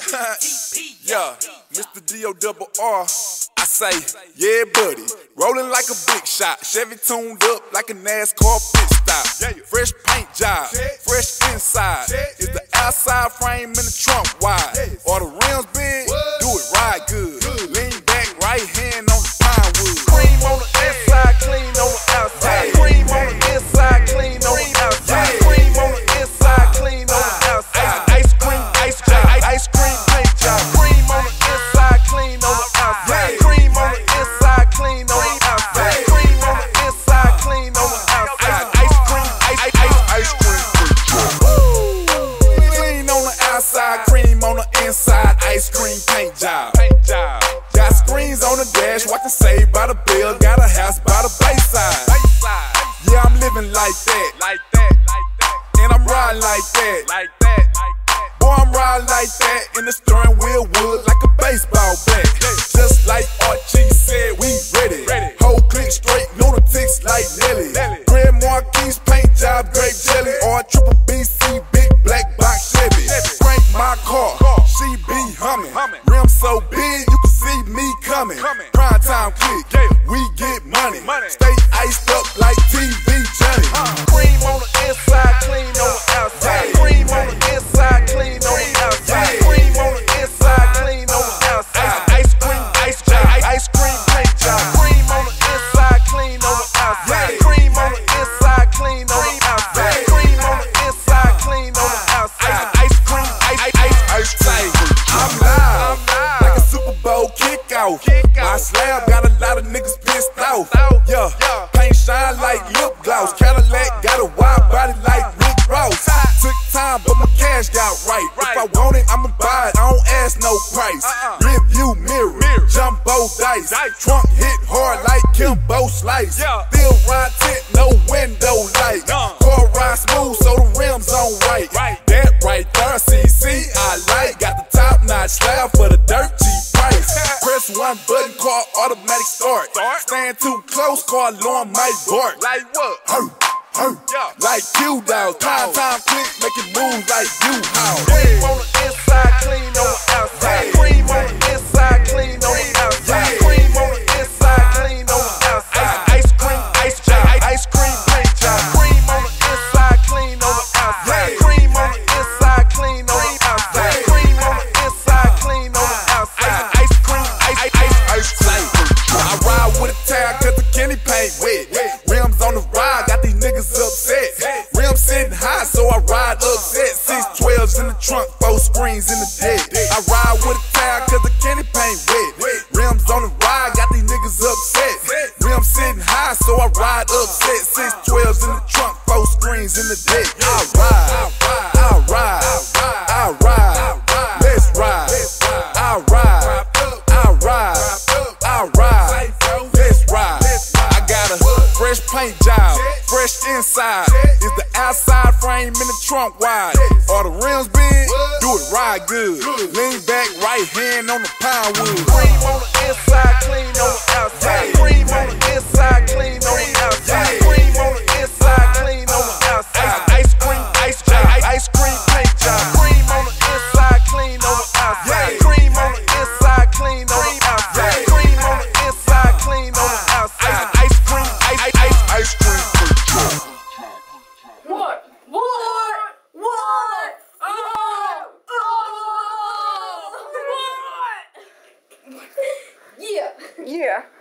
Yeah, Mr. D-O-double-R. I say, yeah, buddy. Rolling like a big shot. Chevy tuned up like a NASCAR pit stop. Fresh paint job, fresh inside. Is the outside frame in the trunk wide? Or the rims big? Do it right good. Lean back, right hand on the pine wood. Cream on the inside, clean on the outside. Cream on the inside, clean on the outside. Cream on the inside, clean on the outside. Ice cream paint job. Cream on the inside, clean on the outside. Cream on the inside, clean on the outside. Cream on the inside, clean on the outside. Ice cream paint job. Clean on the outside, cream on the inside. Ice cream paint job. Got screens on the dash, watching Saved by the Bell. Got a house by the Bayside. Yeah, I'm living like that. And I'm riding like that. Boy, I'm riding like that, in the steering wheel wood like a baseball bat. Just like Archie said, we ready. Whole clique straight, lunatics like Nelly. Grand Marquis paint job, grape jelly, or triple BC, big black box Chevy. Crank my car, she be humming. Rims so big, you can see me coming. Prime time click, we get money. Stay iced up like TV Johnny. Cream on the inside, clean on the outside. Cream on the inside, clean on the outside. Cream on the inside, clean on the outside. Ice cream paint job. Cream on the inside, clean on the outside. Cream on the inside, clean on the outside. Cream on the inside, clean on the outside. Ice cream. I'm live, like a Super Bowl kickoff. My slab got a lot of niggas pissed off. Yeah, paint shine like lip gloss. Cadillac got a wide body like Rick Ross. Took time, but my cash got right. If I want it, I'ma buy it. I don't ask no price. Rear view mirror, jumbo dice. Trunk hit hard like Kimbo Slice. Still ride tent, no window light. Car ride smooth, so the rims on right. That right there, CC, I like. Got the top notch slab for the dirt cheap price. Press one button, car automatic start. Stand too close, car alarm might bark. Like what? Like Q-Dogs, time click, make it move like U-Haul. Cream on the inside, clean on the outside. Cream on the inside, clean on the outside. Cream on the inside, clean on the outside. Ice cream paint job. Cream on the inside, clean on the outside. Cream on the inside, clean on the outside. Cream on the inside, clean on the outside. Ice cream. I ride with a towel cause the Kenny paint wet. Rims on the ride, got these niggas upset. Rims sitting high, so I ride upset. 612s in the trunk, 4 screens in the deck. I ride with a towel cause the Kenny paint wet. Rims on the ride, got these niggas upset. Rims sitting high, so I ride upset. 612s in the trunk, 4 screens in the deck. I ride, let's ride. I ride, let's ride. I got a fresh paint job, fresh inside. Is the outside frame in the trunk wide? Are the rims big? Do it right good. Lean back, right hand on the pine wood. Cream on the inside, clean on the outside. Cream on the inside, clean on the outside. Cream on the inside, clean on the outside. Ice cream paint job. Cream on the inside, clean on the outside. Cream on the inside, clean on the outside. Cream on the inside, clean on the outside. Ice cream paint job. What? Yeah.